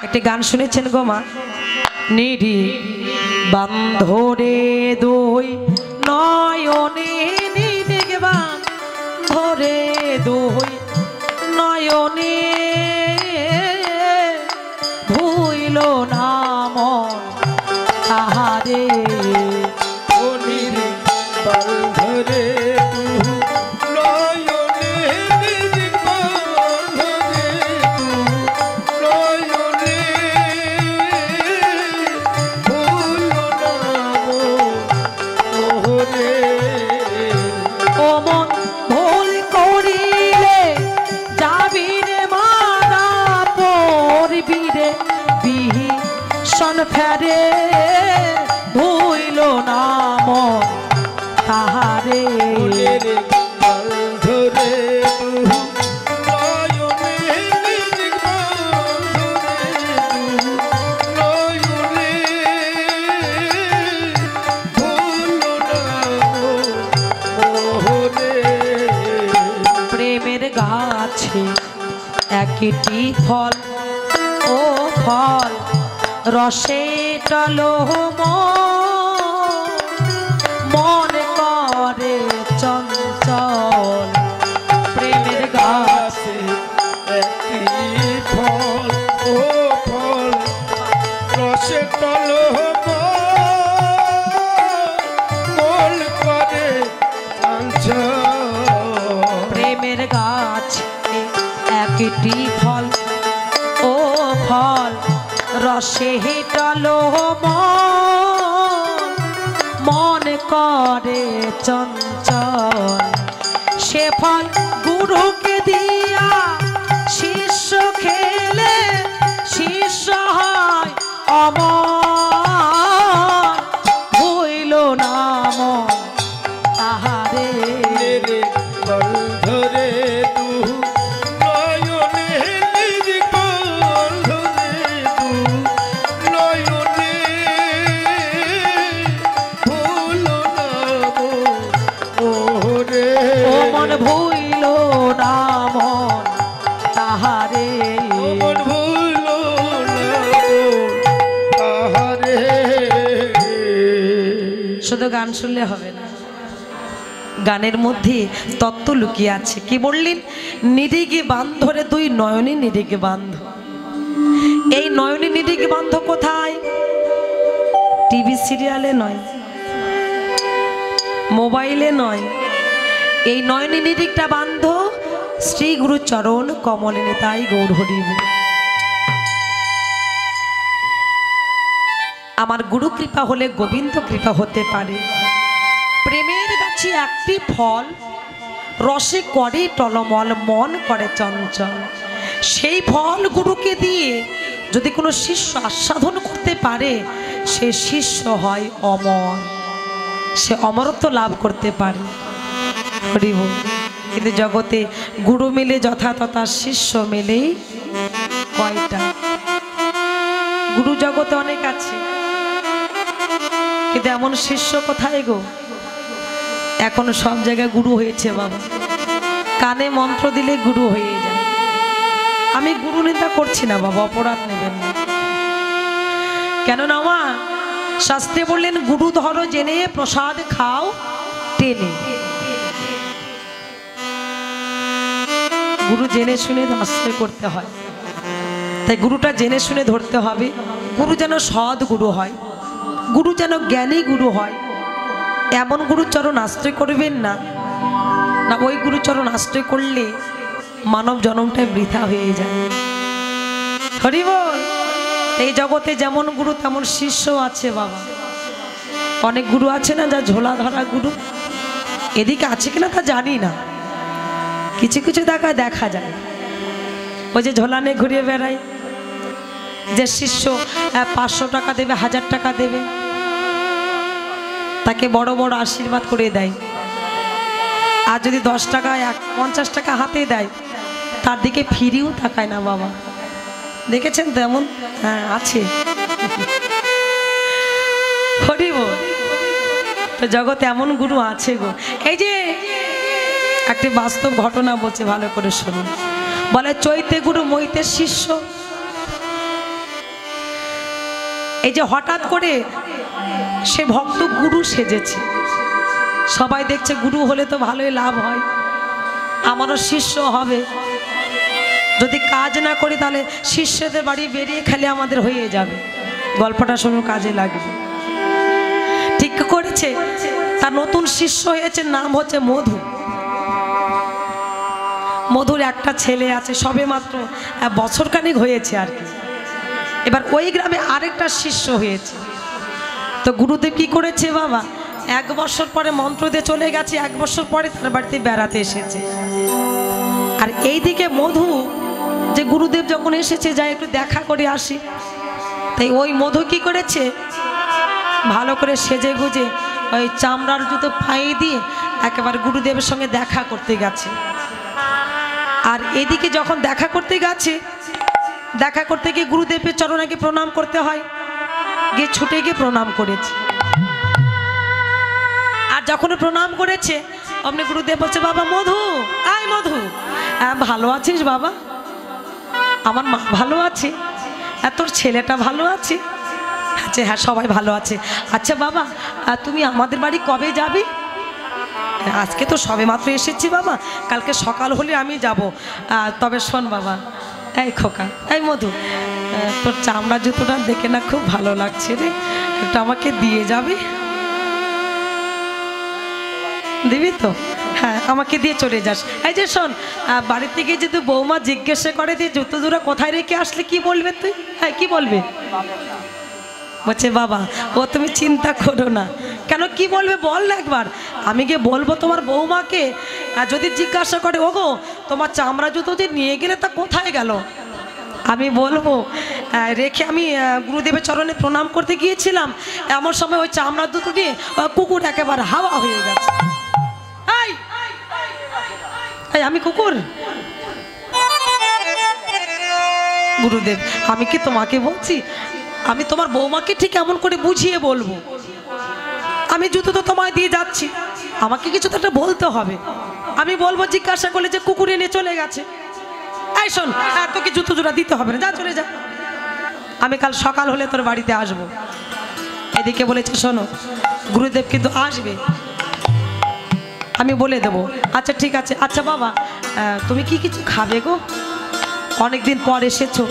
একটি গান শুনেছেন গো মা? নিরি বান্ধরে দুই নয়নে, নিরি বান্ধরে দুই নয়নে, ভুইল নাম তাহারে। ও নিরি বান্ধরে ফেরে ভুইল নাম তাহারে। প্রেমের গাছে একটি ফল, ও ফল রসে টলো মন করে চঞ্চল। প্রেমের গাছে একটি ফল, ও ফল রসে টলো মন করে চঞ্চল। প্রেমের গাছে একটি ফল, ও ফল রসে টলো মন করে চঞ্চল। সে ফল গুরুকে দিয়া শিষ্য খেলে শিষ্য হয় অমর, হইল নাম তাহারে। বন্ধরে ভুইল নাম তাহারে। শুধু গান শুনলে হবে না, গানের মধ্যে তত্ত্ব লুকিয়ে আছে। কি বললেন? নিরিগে বান্ধরে দুই নয়নে নিরিগে বান্ধ। এই নয়নে নিরিগে বান্ধ কোথায়? টিভি সিরিয়ালে নয়, মোবাইলে নয়, এই নয়নে নিরিগটা বান্ধ শ্রী গুরু চরণ কমলে তাই গৌর হরিব। আমার গুরু কৃপা হলে গোবিন্দ কৃপা হতে পারে। প্রেমের গাছে একটি ফল রসে করে টলমল মন করে চঞ্চল। সেই ফল গুরুকে দিয়ে যদি কোনো শিষ্য আস্বাদন করতে পারে, সে শিষ্য হয় অমর, সে অমরত্ব লাভ করতে পারে। কিন্তু জগতে গুরু মিলে যথাতথা, শিষ্য মিলেই কয়টা? গুরু জগতে অনেক আছে, কিন্তু এমন শিষ্য কোথায় গো? এখন সব জায়গায় গুরু হয়েছে বাবা, কানে মন্ত্র দিলে গুরু হয়ে যায়। আমি গুরু নিন্দা করছি না বাবা, অপরাধ নেবেন না। কেননা মা শাস্ত্রে বললেন, গুরু ধরো জেনে প্রসাদ খাও টেনে। গুরু জেনে শুনে আশ্রয় করতে হয়, তাই গুরুটা জেনে শুনে ধরতে হবে। গুরু যেন সৎ গুরু হয়, গুরু যেন জ্ঞানী গুরু হয়। এমন গুরুচরণ আশ্রয় করবেন না, না ওই গুরুচরণ আশ্রয় করলে মানব জন্মটাই বৃথা হয়ে যায়। হরি বল। এই জগতে যেমন গুরু তেমন শিষ্য আছে বাবা। অনেক গুরু আছে না, যা ঝোলা ধরা গুরু, এদিকে আছে কিনা তা জানি না, কিছু কিছু দেখা যায়। ওই যে ঝোলা নিয়ে ঘুরিয়ে বেড়ায়, যে শিষ্য 500 টাকা দেবে, 1000 টাকা দেবে, তাকে বড় বড় আশীর্বাদ করে দেয়। আর যদি 10 টাকা 50 টাকা হাতে দেয়, তার দিকে ফিরেও তাকায় না বাবা। দেখেছেন তেমন? হ্যাঁ আছে। হরি বল। তো জগতে এমন গুরু আছে গো। এই যে একটি বাস্তব ঘটনা বলছে, ভালো করে শুনুন। বলে চৈতে গুরু মইতে শিষ্য। এই যে হঠাৎ করে সে ভক্ত গুরু সেজেছে, সবাই দেখছে গুরু হলে তো ভালোই লাভ হয়, আমারও শিষ্য হবে, যদি কাজ না করি তাহলে শিষ্যদের বাড়ি বেরিয়ে খেলে আমাদের হয়ে যাবে, গল্পটা শুনে কাজে লাগবে। ঠিক করেছে, তার নতুন শিষ্য হয়েছে, নাম হচ্ছে মধু। মধুর একটা ছেলে আছে, সবে মাত্র বছরখানেক হয়েছে আর কি। এবার ওই গ্রামে আরেকটা শিষ্য হয়েছে। তো গুরুদেব কি করেছে বাবা, 1 বছর পরে মন্ত্র দিয়ে চলে গেছে, 1 বছর পরে তার বাড়িতে বেড়াতে এসেছে। আর এইদিকে মধু, যে গুরুদেব যখন এসেছে যাই একটু দেখা করে আসি, তাই ওই মধু কি করেছে, ভালো করে সেজে গুজে ওই চামড়ার জুতো পায়ে দিয়ে একেবারে গুরুদেবের সঙ্গে দেখা করতে গেছে। আর এদিকে যখন দেখা করতে গেছে, দেখা করতে গিয়ে গুরুদেবের চরণে প্রণাম করতে হয়, গিয়ে ছুটে গিয়ে প্রণাম করেছে। আর যখন প্রণাম করেছে অমনি গুরুদেব বলছে, বাবা মধু, আয় মধু, ভালো আছিস বাবা? আমার মা ভালো আছে, তোর ছেলেটা ভালো আছে? আচ্ছা হ্যাঁ, সবাই ভালো আছে। আচ্ছা বাবা, তুমি আমাদের বাড়ি কবে যাবে? আজকে তো সবে মাত্র এসেছি বাবা, কালকে সকাল হলে আমি যাব। তবে শোন বাবা, এই খোকা, এই মধু, তোর চামড়া জুতোটা দেখে না খুব ভালো লাগছে রে, একটু আমাকে দিয়ে যাবে? দিবি তো? হ্যাঁ, আমাকে দিয়ে চলে যাস। এই যে শোন, বাড়িতে গিয়ে যদি বৌমা জিজ্ঞাসা করে যে জুতো দুটো কোথায় রেখে আসলে কি বলবে তুই? হ্যাঁ, কি বলবে? বলছে বাবা, ও তুমি চিন্তা করো না। কেন, কি বলবে বল না একবার। আমি গিয়ে বলবো তোমার বৌমাকে, যদি জিজ্ঞাসা করে ওগো তোমার চামড়া জুতো যে নিয়ে গেলে তা কোথায় গেল, আমি বলবো রেখে আমি গুরুদেবের চরণে প্রণাম করতে গিয়েছিলাম, এমন সময় ওই চামড়া জুতো নিয়ে কুকুর একেবারে হাওয়া হয়ে গেছে। আমি কুকুর? গুরুদেব, আমি কি তোমাকে বলছি, আমি তোমার বৌমাকে ঠিক এমন করে বুঝিয়ে বলবো। আমি জুতো তো তোমায় দিয়ে যাচ্ছি, আমাকে কিছু তো একটা বলতে হবে। আমি বলবো জিজ্ঞাসা করলে যে কুকুর এনে চলে গেছে। এই শোন, তোকে জুতো জোড়া দিতে হবে না, যা চলে যা, আমি কাল সকাল হলে তোর বাড়িতে আসবো। এদিকে বলেছে শোনো, গুরুদেব কিন্তু আসবে, আমি বলে দেবো। আচ্ছা ঠিক আছে। আচ্ছা বাবা, তুমি কি কিছু খাবে গো? অনেকদিন পর এসেছো।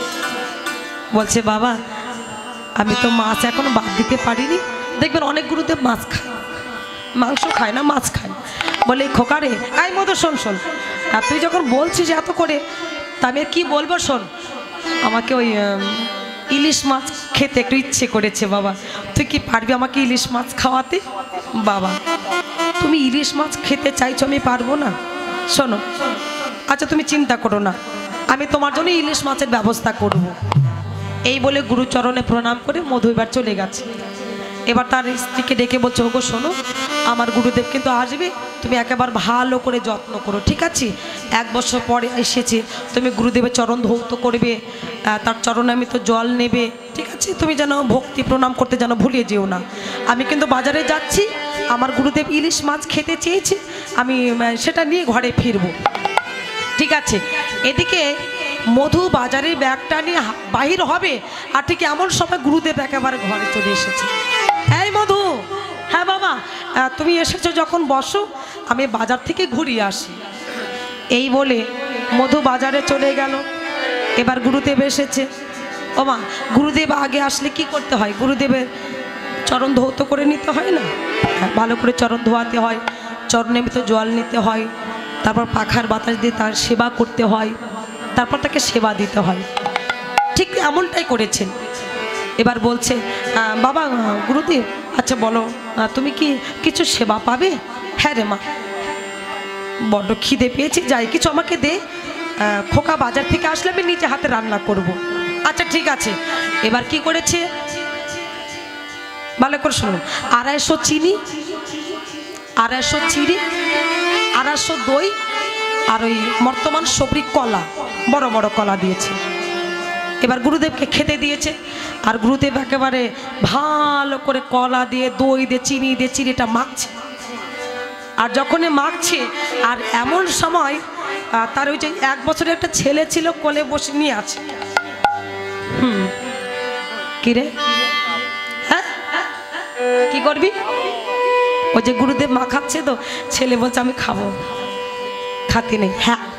বলছে বাবা, আমি তো মাছ এখনো বাদ দিতে পারিনি। দেখবেন অনেক গুরুদেব মাছ খায়, মাংস খায় না, মাছ খায়। বলে খোকারে, আই মতো শোন শোন, আর তুই যখন বলছিস এত করে, তা আমি কি বলবো শোন, আমাকে ওই ইলিশ মাছ খেতে একটু ইচ্ছে করেছে বাবা, তুই কি পারবি আমাকে ইলিশ মাছ খাওয়াতে? বাবা, তুমি ইলিশ মাছ খেতে চাইছো, আমি পারবো না। শোনো, আচ্ছা তুমি চিন্তা করো না, আমি তোমার জন্য ইলিশ মাছের ব্যবস্থা করব। এই বলে গুরুচরণে প্রণাম করে মধু এবার চলে গেছে। এবার তার স্ত্রীকে ডেকে বলছে, ওগো শোনো, আমার গুরুদেব কিন্তু আসবে, তুমি একেবারে ভালো করে যত্ন করো, ঠিক আছে? 1 বছর পরে এসেছে, তুমি গুরুদেবের চরণ ধৌত করবে, তার চরণে আমি তো জল নেবে, ঠিক আছে? তুমি যেন ভক্তি প্রণাম করতে যেন ভুলিয়ে যেও না। আমি কিন্তু বাজারে যাচ্ছি, আমার গুরুদেব ইলিশ মাছ খেতে চেয়েছে, আমি সেটা নিয়ে ঘরে ফিরবো, ঠিক আছে? এদিকে মধু বাজারের ব্যাগটা নিয়ে বাহির হবে, আর ঠিক এমন সময় গুরুদেব একেবারে ঘরে চলে এসেছে। এই মধু, হ্যাঁ বাবা, তুমি এসেছো যখন বসো, আমি বাজার থেকে ঘুরিয়ে আসি। এই বলে মধু বাজারে চলে গেল। এবার গুরুদেব এসেছে। ও মা, গুরুদেব আগে আসলে কি করতে হয়? গুরুদেবের চরণ ধৌত করে নিতে হয় না? ভালো করে চরণ ধোয়াতে হয়, চরণে তো জল নিতে হয়, তারপর পাখার বাতাস দিয়ে তার সেবা করতে হয়, তারপর তাকে সেবা দিতে হয়। ঠিক এমনটাই করেছেন। এবার বলছে, বাবা গুরুদেব, আচ্ছা বলো, তুমি কি কিছু সেবা পাবে? হ্যাঁ রে মা, বড্ড খিদে পেয়েছি, যাই কিছু আমাকে দে, খোকা বাজার থেকে আসলে আমি নিজে হাতে রান্না করব। আচ্ছা ঠিক আছে। এবার কি করেছে ভালো করে শুনুন, 250 চিনি, 250 চিনি, 250 দই, আর ওই বর্তমান সবরি কলা, বড় বড় কলা দিয়েছে। এবার গুরুদেবকে খেতে দিয়েছে, আর গুরুদেব একেবারে ভালো করে কলা দিয়ে, দই দিয়ে, চিনি দিয়ে চিনিটা মাখছে। আর যখনই মাখছে, আর এমন সময় তার ওই যে 1 বছরের একটা ছেলে ছিল, কোলে বসে নিয়ে আছে। কিরে করবি? ও যে গুরুদেব মা খাচ্ছে তো, ছেলে বলছে আমি খাবো, খাতি নেই। হ্যাঁ